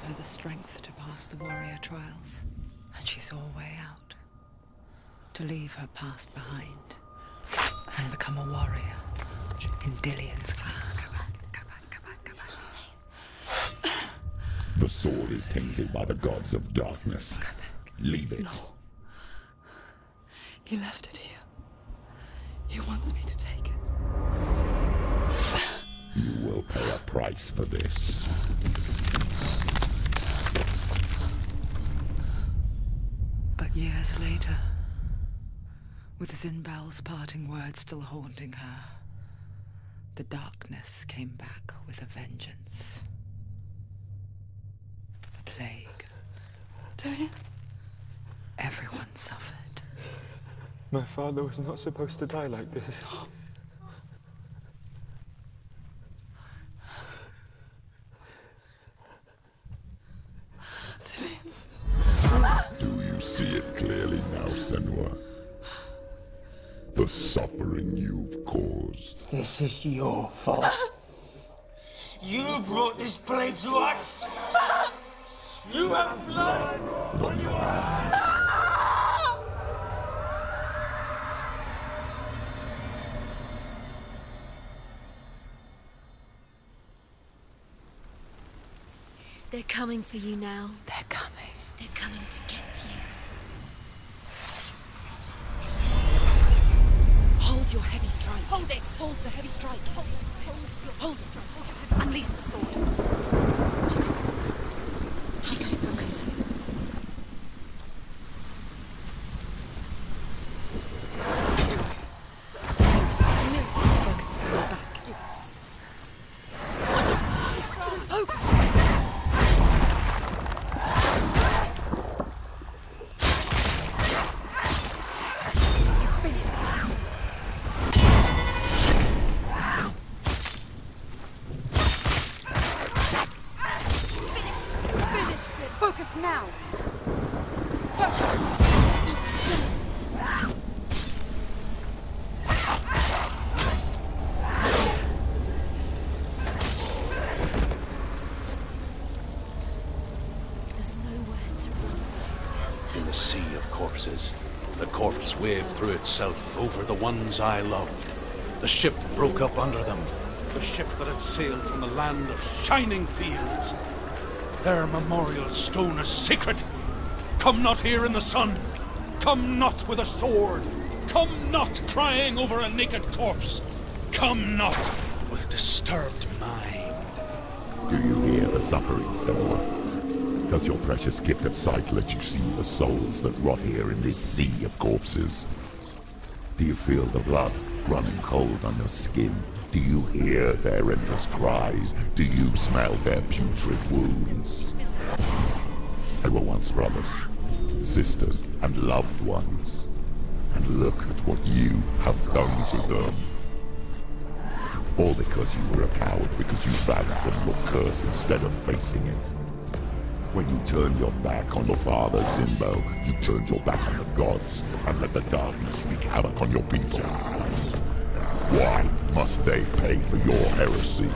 her the strength to pass the warrior trials, and she saw a way out. To leave her past behind and become a warrior in Dillion's clan. Go back. It's not safe. The sword is tainted by the gods of darkness. Leave it. No. He left it here. He wants me to take it. You will pay a price for this. But years later, with Zynbel's parting words still haunting her, the darkness came back with a vengeance. The plague. Dillion? Everyone suffered. My father was not supposed to die like this. Do you see it clearly now, Senua? The suffering you've caused. This is your fault. You brought this plague to us! You have blood on your hands! They're coming for you now. They're coming. They're coming to get you. Hold your heavy strike. Hold it! Hold the heavy strike. Hold it! Hold it. Unleash the sword. Focus. Focus is coming back. Focus now! There's nowhere to run to. In the sea of corpses, the corpse waved through itself over the ones I loved. The ship broke up under them. The ship that had sailed from the land of shining fields. Their memorial stone is sacred. Come not here in the sun. Come not with a sword. Come not crying over a naked corpse. Come not with disturbed mind. Do you hear the suffering, Senua? Does your precious gift of sight let you see the souls that rot here in this sea of corpses? Do you feel the blood running cold on your skin? Do you hear their endless cries? Do you smell their putrid wounds? They were once brothers, sisters, and loved ones. And look at what you have done to them. All because you were a coward, because you ran from your curse instead of facing it. When you turned your back on your father, Zynbel, you turned your back on the gods and let the darkness wreak havoc on your people. Why must they pay for your heresy?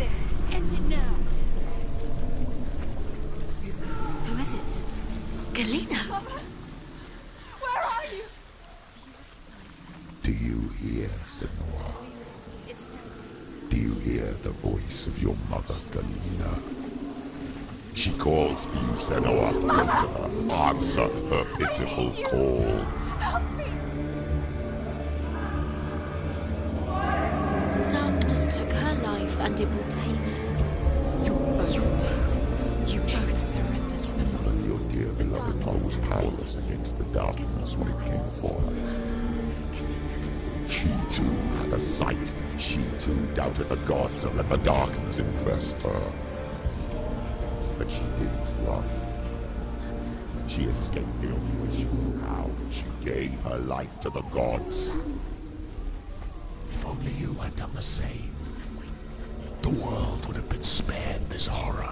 this. End it now. Who is it? Galena! Mother! Where are you? Do you hear, Senua? It's Do you hear the voice of your mother, Galena? She calls for you, Senua. Go to her. Answer her pitiful call. Help me! Darkness took her life, and it will take yours. You're dead. You both surrendered to the voices. Your dear beloved mother was powerless against the darkness when it came for her. She too had a sight. She too doubted the gods and let the darkness infest her. But she didn't run. She escaped the only way she knew how. She gave her life to the gods. If only you had done the same, the world would have been spared this horror.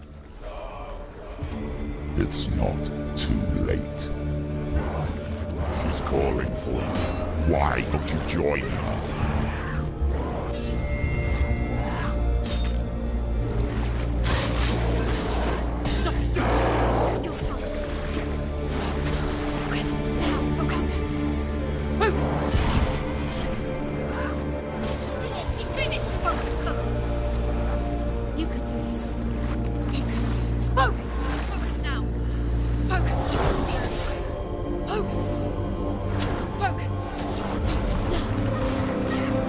It's not too late. She's calling for you. Why don't you join her? You're strong. Focus. Now, focus. She finished! Focus! You can do this. Focus! Focus! Focus now! Focus! Focus! Focus! Focus now.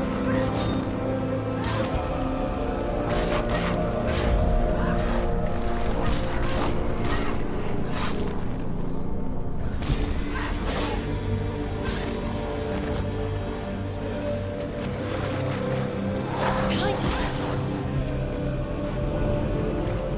Behind you.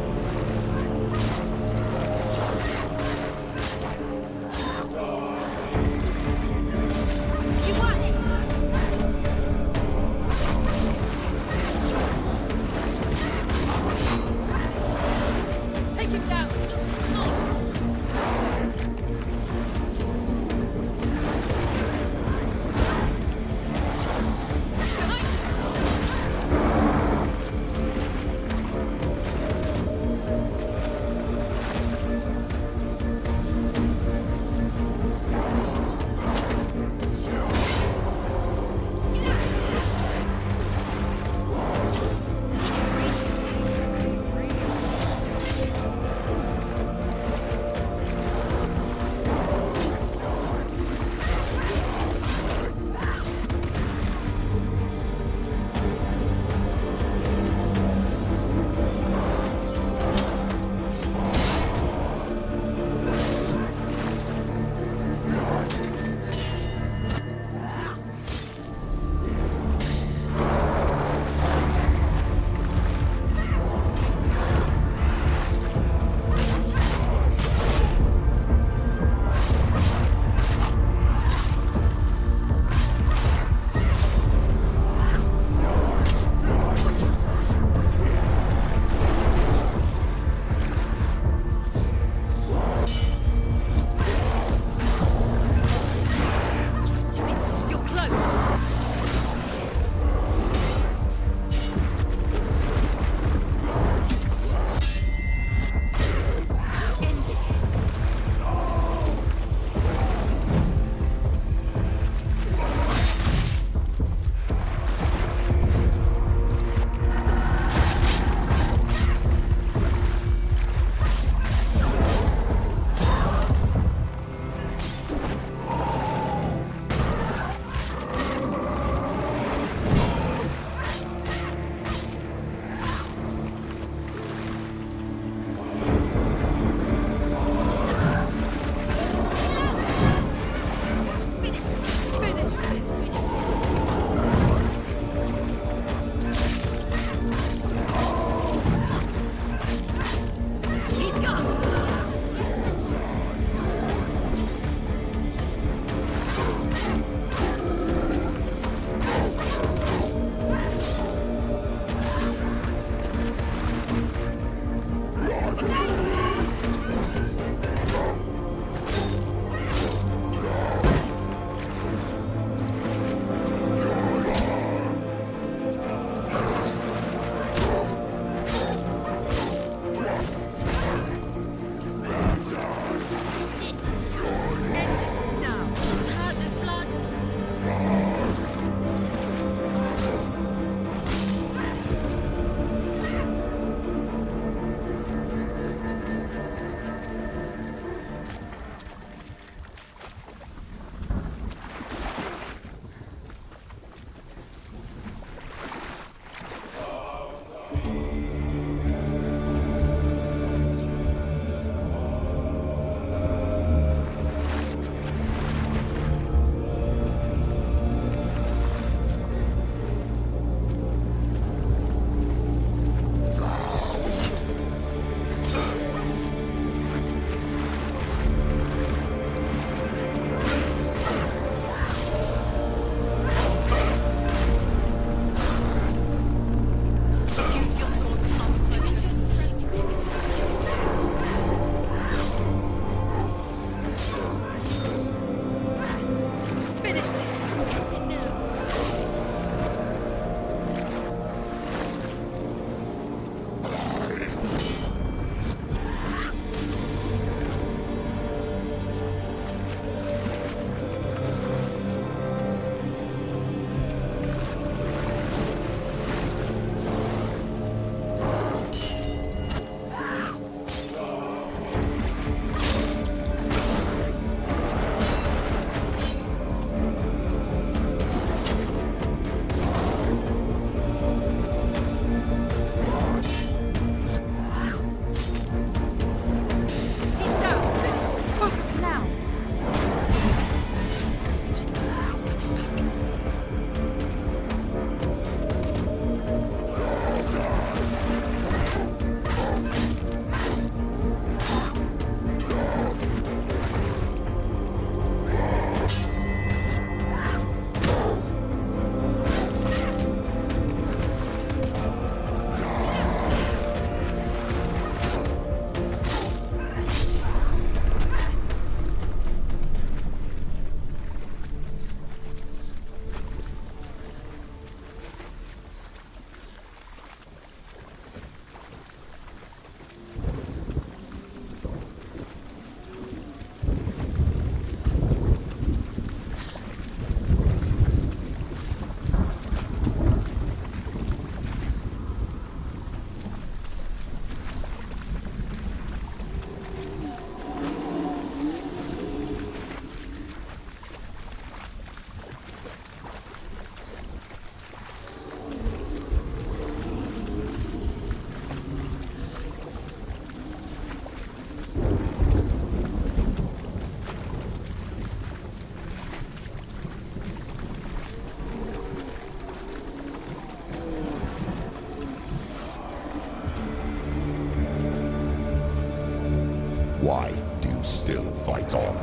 Why do you still fight on?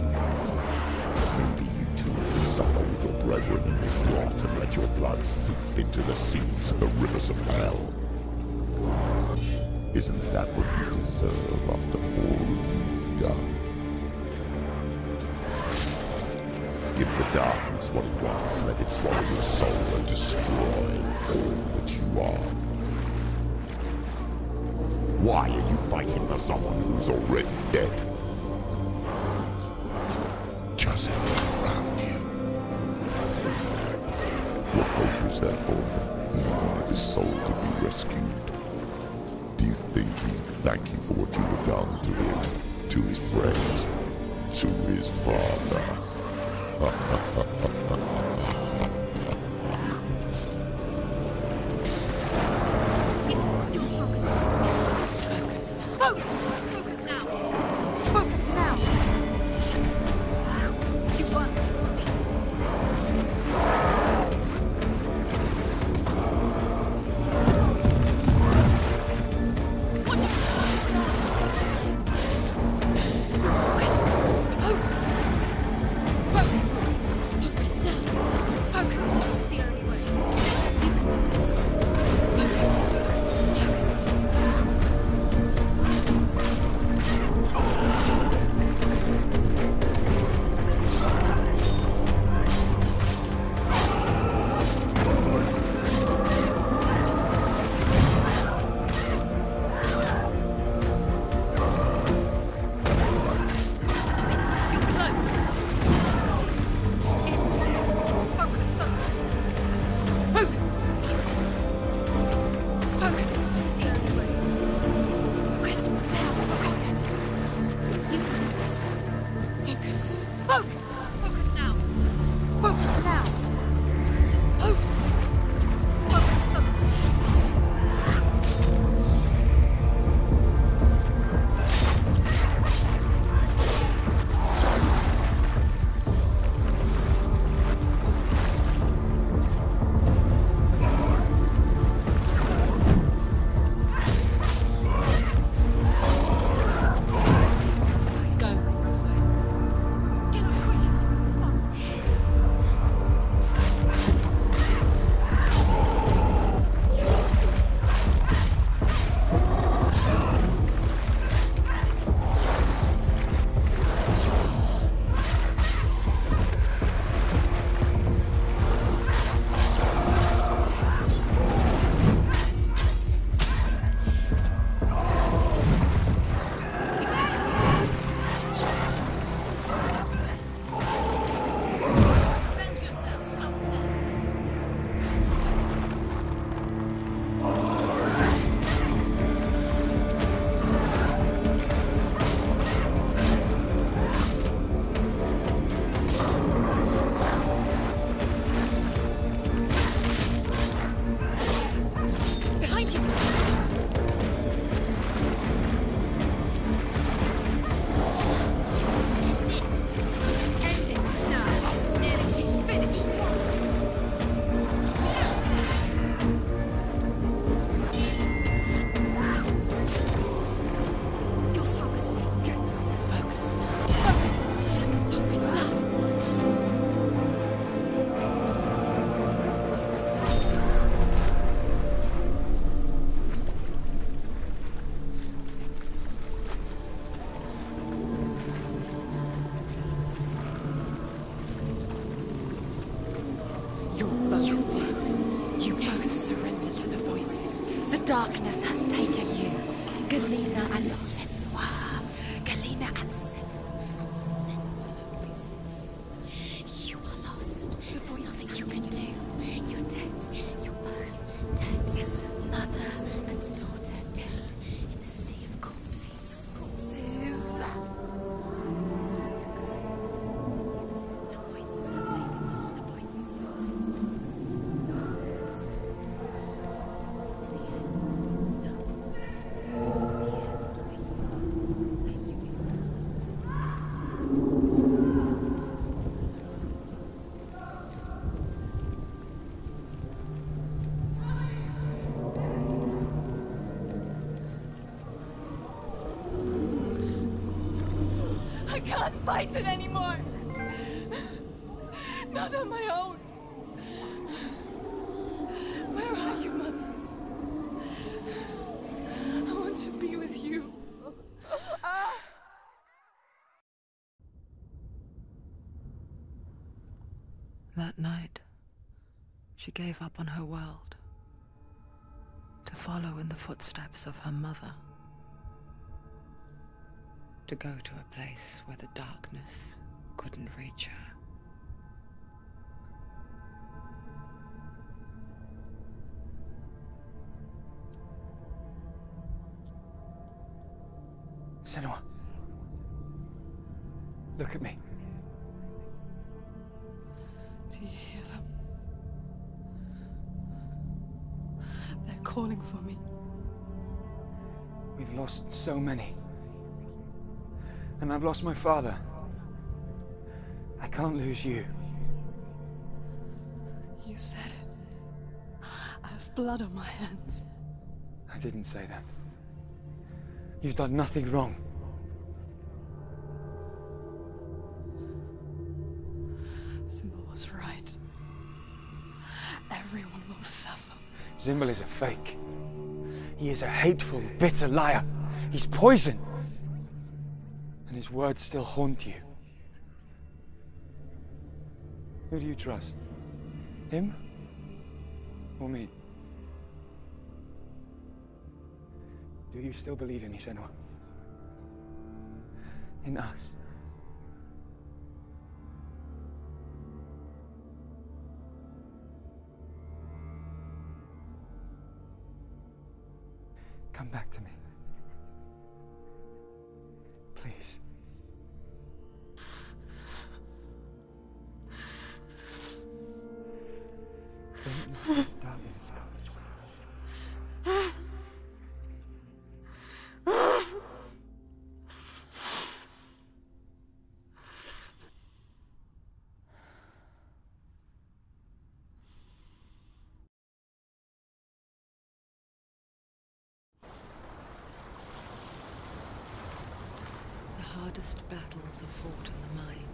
Maybe you too should suffer with your brethren in this rot and let your blood seep into the seas and the rivers of hell. Isn't that what you deserve after all you've done? Give the darkness what it wants, let it swallow your soul and destroy all that you are. Why are you fighting for someone who's already dead? Just look around you. What hope is there for him, even if his soul could be rescued? Do you think he'd thank you for what you have done to him, to his friends, to his father? You're stronger than me. Focus. Focus! Focus now! Focus now! You won this defeat. Watch out! Focus now! Focus! It's the only way. You can do this. Focus! Darkness has taken you, Galena and Senua. Galena and Senua. You are lost. There's nothing you can do. You're dead. You're both dead. Mother and daughter dead in the sea of corpses. can't fight it anymore. Not on my own. Where are you, Mother? I want to be with you. That night, she gave up on her world to follow in the footsteps of her mother, to go to a place where the darkness couldn't reach her. Senua, look at me. Do you hear them? They're calling for me. We've lost so many. And I've lost my father. I can't lose you. You said it. I have blood on my hands. I didn't say that. You've done nothing wrong. Symbol was right. Everyone will suffer. Zimbel is a fake. He is a hateful, bitter liar. He's poison. And his words still haunt you. Who do you trust? Him? Or me? Do you still believe in me, Senua? In us? Come back to me. Please. Don't let this darkness out. The hardest battles are fought in the mind.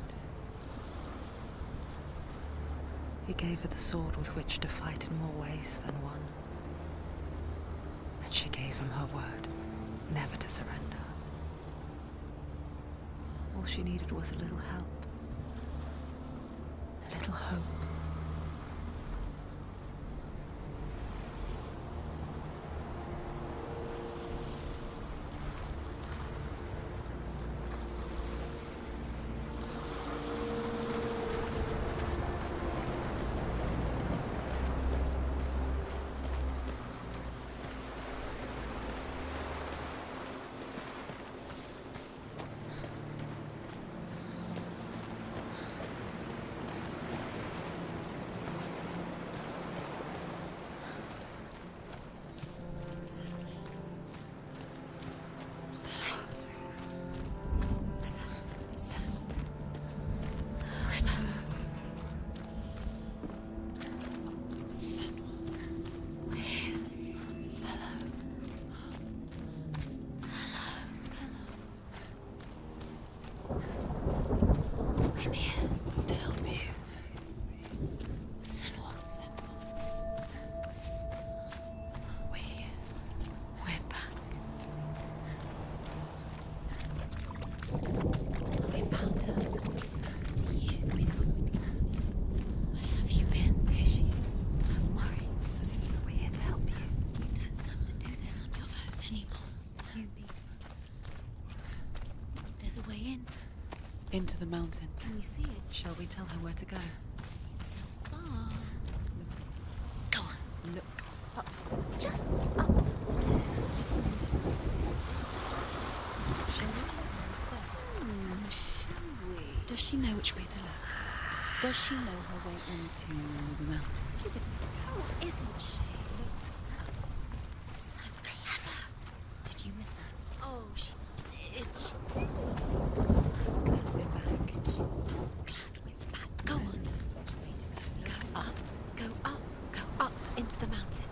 He gave her the sword with which to fight in more ways than one. And she gave him her word, never to surrender. All she needed was a little help, a little hope. I'm here to help you. Senua. We're back. We found her. We found you. We thought we'd lost you. Where have you been? Here she is. Don't worry. We're here to help you. You don't have to do this on your own anymore. You need us. There's a way in. Into the mountain. Can you see it? Shall we tell her where to go? It's not far. Go on. Look up. Just up there. Listen to us. Shall we tell her? Shall we? Does she know which way to look? Does she know her way into the mountain? She's a girl, isn't she? Look. So clever. Did you miss us? Oh, she did. She did. Glad we're back. She's so glad we're back. Go on. Go up. Go up. Go up into the mountain.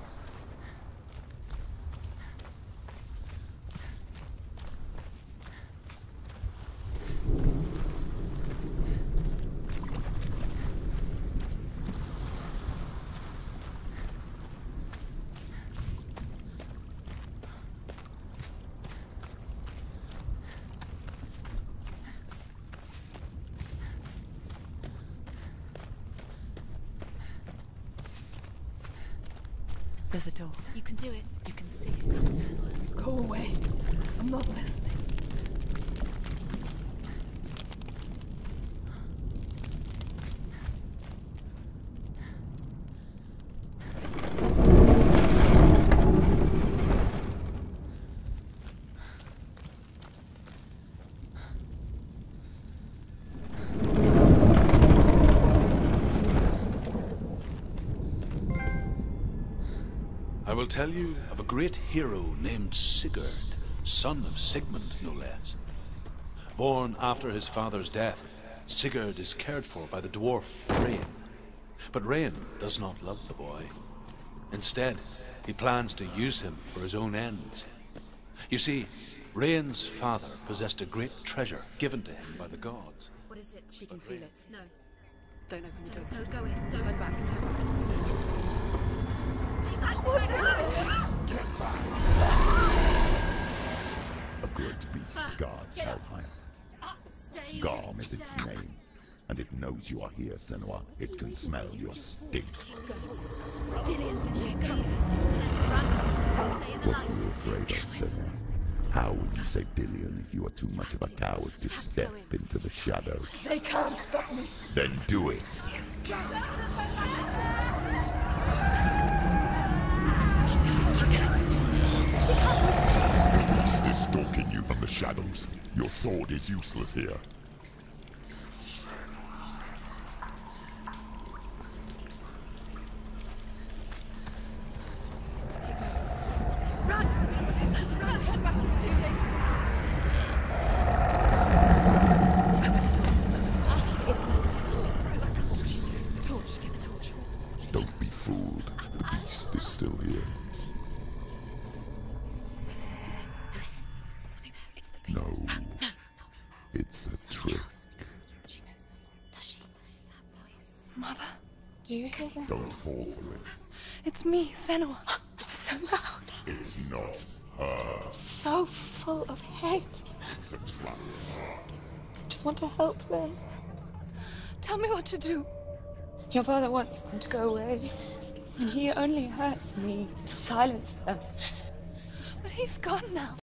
There's a door. You can do it. You can see it. Go away. I'm not listening. I will tell you of a great hero named Sigurd, son of Sigmund, no less. Born after his father's death, Sigurd is cared for by the dwarf Rain. But Rain does not love the boy. Instead, he plans to use him for his own ends. You see, Rain's father possessed a great treasure given to him by the gods. What is it? She can feel it. No. Don't open the door. No, go in. Don't. Turn back. Turn back. It's too dangerous. A great beast guards Helheim. Garm is its name, and it knows you are here, Senua. It can smell your stink. Dillian's in here. Go. Stay in the What are you afraid of, Senua? How would you save Dillian if you are too much of a coward to step into the shadows? They can't stop me. Then do it! The beast is stalking you from the shadows. Your sword is useless here. Run! Run! Head back. It's too dangerous. Open the door. It's locked. Torch. Give a torch. Don't be fooled. The beast is still here. Who is it? Something there. It's the beast. No, No, it's not. it's a trick. She knows that. Does she? What is that voice? Mother, do you hear that? Don't fall for it. It's me, Senua. It's so loud. It's not her. So full of hate. It's a trap. I just want to help them. Tell me what to do. Your father wants them to go away, and he only hurts me to silence them. But he's gone now.